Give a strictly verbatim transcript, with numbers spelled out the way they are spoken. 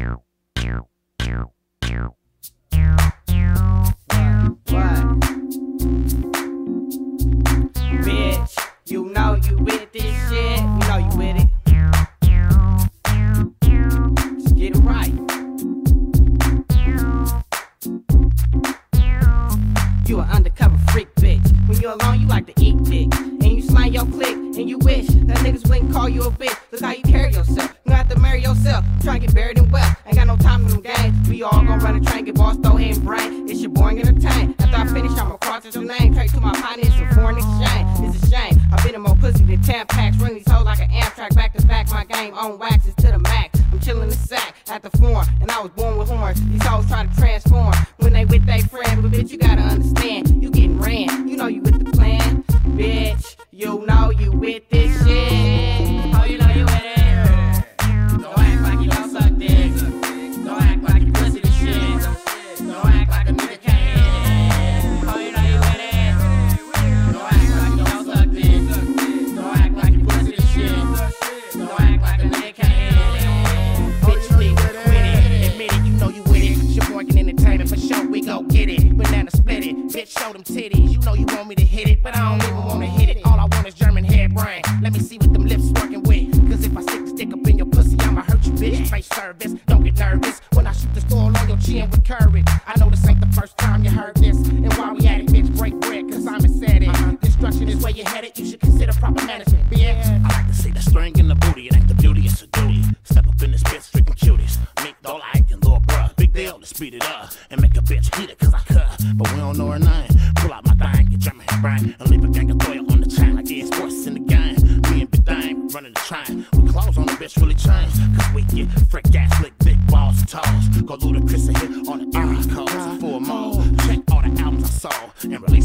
Bitch, you know you with this shit. You know you with it. Just get it right. You an undercover freak, bitch. When you're alone, you like to eat dick. And you slang your clique, and you wish that niggas wouldn't call you a bitch. Look how you carry yourself. You have to marry yourself. Try to get buried in wealth. Ain't got no time for them games. We all gon' run a train, get boss, throw head and brain. It's your boring entertain. After I finish, I'ma cross your name. Trade to my partner, it's a foreign exchange. It's a shame. I've been in more pussy than ten packs. Run these hoes like an Amtrak. Back to back, my game on wax is to the max. I'm chillin' the sack at the floor, and I was born with horns. These hoes try to transform when they with they friend. But bitch, you gotta understand, you getting ran. You know you with the plan. Bitch, you know you with this shit. Oh, you know you with it. Don't act like you don't suck dick. Don't act like you pussy the shit. Don't act like a nigga can't hit it. Oh, you know you with it. Don't act like you don't suck dick. Don't act like you pussy the shit. Don't act like a nigga can't hit it. Bitch, nigga, quit it. Admit it, you know you with it. Your boy can entertainment for sure, we gon' get it. Banana split it. Bitch, show them titties. You know you want me to hit it, but I don't even wanna hit it. All I want is German head brain. Let me see what them lips working with. Cause if I stick the stick up in your pussy, I'ma hurt you, bitch. Face service, don't get nervous. When I shoot the stall on your chin with courage. I know this ain't the first time you heard this. And while we at it, bitch, break bread, cause I'm said it. Uh-huh. Destruction is where you headed, you should consider proper management, bitch. I like to see the string in the booty, it ain't the beauty, it's a duty. Step up in this bitch, freaking cuties. Meet all I acting, little bruh. Big deal to speed it up and make a bitch heat it, cause I could. But we don't know her name. Pull out my thing, get German head brain, and leave a gang of oil on the chain like it's sports in the game. Me and Big Thing running the train. With clothes on the bitch really change. Cause we get frick ass, slick, big balls and toes. Go Ludacris a hit on the Erie coast. Full mode. Check all the albums I sold and release